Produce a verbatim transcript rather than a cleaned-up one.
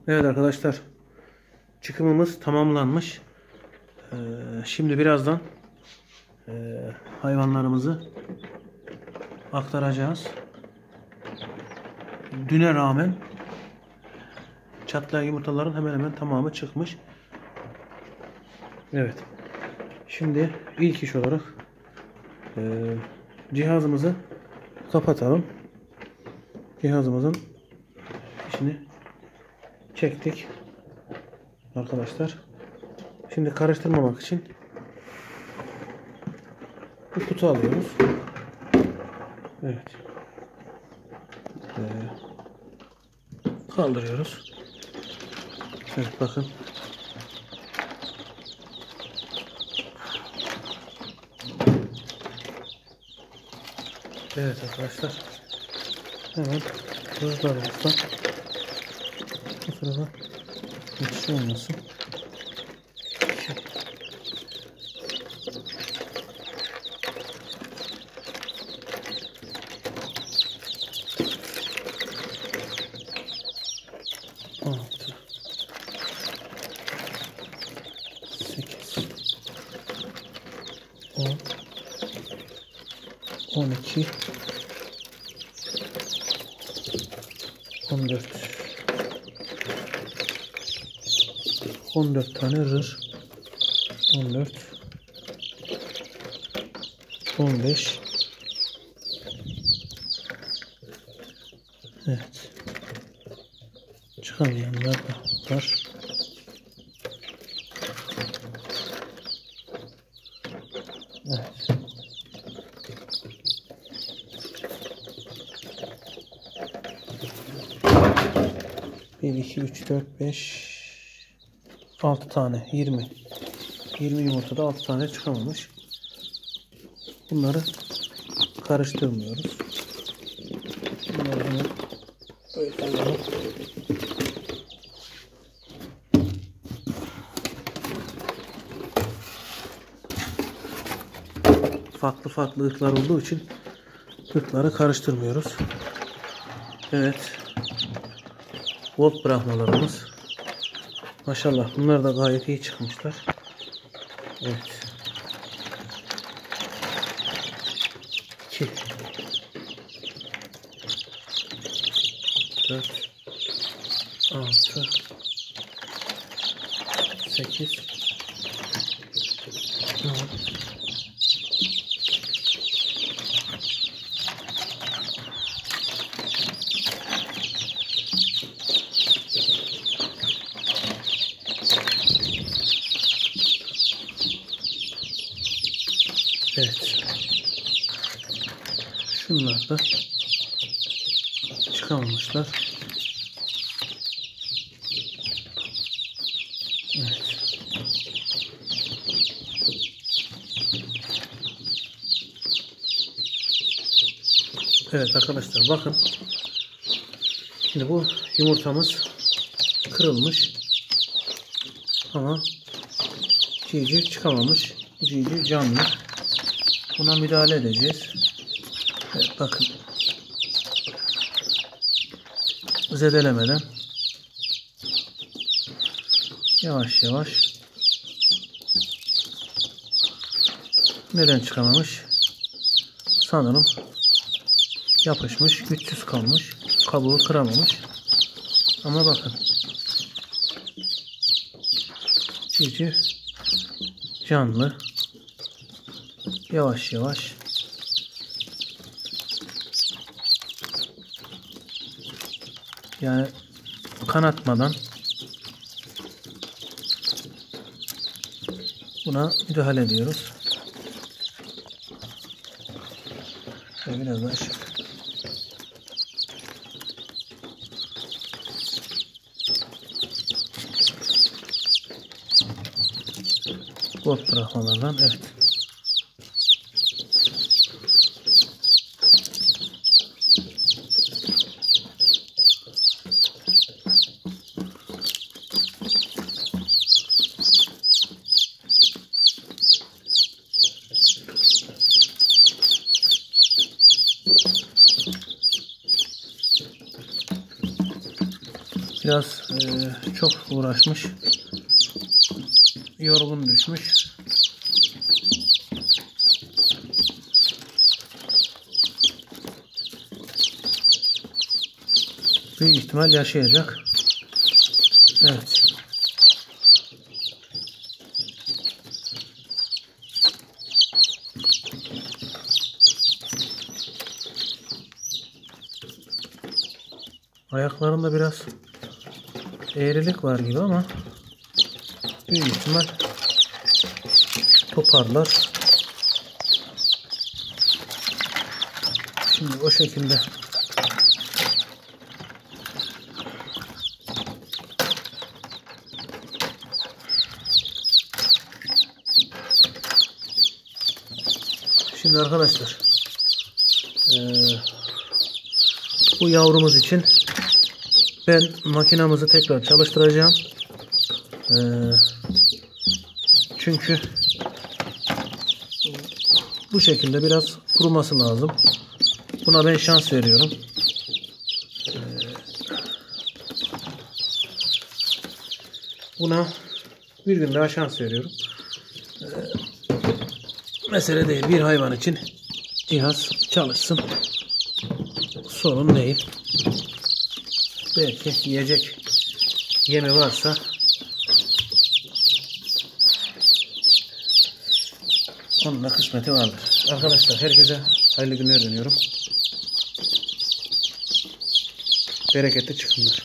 Evet arkadaşlar, çıkımımız tamamlanmış. Ee, şimdi birazdan e, hayvanlarımızı aktaracağız. Düne rağmen çatlayan yumurtaların hemen hemen tamamı çıkmış. Evet. Şimdi ilk iş olarak e, cihazımızı kapatalım. Cihazımızın fişini çektik arkadaşlar. Şimdi karıştırmamak için bir kutu alıyoruz. Evet. Ee, kaldırıyoruz. Evet, bakın. Evet arkadaşlar. Hemen hızlarımızdan bu sırada geçiş olmasın. altı sekiz on on iki on dört on dört tane rır, on dört on beş. Evet, çıkamayanlar da var. Evet. bir, iki, üç, dört, beş, altı tane. yirmi. yirmi yumurtada altı tane çıkamamış. Bunları karıştırmıyoruz. Bunları hemen böyle alalım. Farklı farklı ırklar olduğu için ırkları karıştırmıyoruz. Evet. Gold Brahmalarımız. Maşallah, bunlar da gayet iyi çıkmışlar. Evet. iki dört altı sekiz on Evet. Şunlar da çıkamamışlar. Evet. Evet arkadaşlar, bakın. Şimdi bu yumurtamız kırılmış ama civciv çıkamamış. Civciv canlı. Buna müdahale edeceğiz. Evet, bakın. Zedelemeden yavaş yavaş. Neden çıkamamış? Sanırım yapışmış, güçsüz kalmış. Kabuğu kıramamış. Ama bakın. Civciv canlı. Yavaş yavaş. Yani kanatmadan buna müdahale ediyoruz. Ve biraz daha ışık. Gold Brahmalardan, evet. Biraz e, çok uğraşmış. Yorgun düşmüş. Büyük ihtimal yaşayacak. Evet. Ayaklarında biraz eğrilik var gibi ama büyük ihtimal toparlar. Şimdi o şekilde şimdi arkadaşlar ee, bu yavrumuz için ben makinamızı tekrar çalıştıracağım. Ee, çünkü bu şekilde biraz kuruması lazım. Buna ben şans veriyorum. Ee, buna bir gün daha şans veriyorum. Ee, mesele değil. Bir hayvan için cihaz çalışsın. Sorun değil. Belki yiyecek yemi varsa onun da kısmeti vardır. Arkadaşlar herkese hayırlı günler diliyorum. Bereketli çıkımlar.